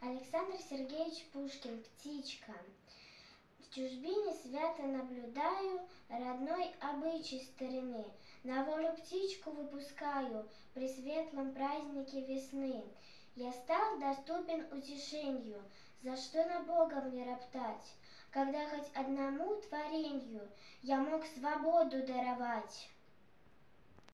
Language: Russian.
Александр Сергеевич Пушкин «Птичка». В чужбине свято наблюдаю родной обычай старины. На волю птичку выпускаю при светлом празднике весны. Я стал доступен утешенью, за что на Бога мне роптать, когда хоть одному творенью я мог свободу даровать.